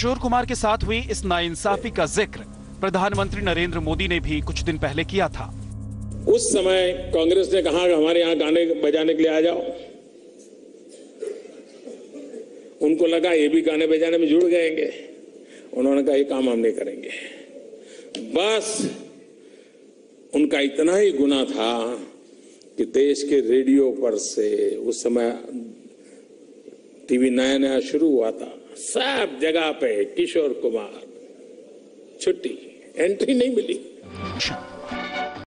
किशोर कुमार के साथ हुई इस नाइंसाफी का जिक्र प्रधानमंत्री नरेंद्र मोदी ने भी कुछ दिन पहले किया था। उस समय कांग्रेस ने कहा कि हमारे यहां गाने बजाने के लिए आ जाओ। उनको लगा ये भी गाने बजाने में जुड़ गएंगे। उन्होंने कहा ये काम हम नहीं करेंगे। बस उनका इतना ही गुना था कि देश के रेडियो पर से, उस समय टीवी नया नया शुरू हुआ था, सब जगह पे किशोर कुमार, छुट्टी, एंट्री नहीं मिली।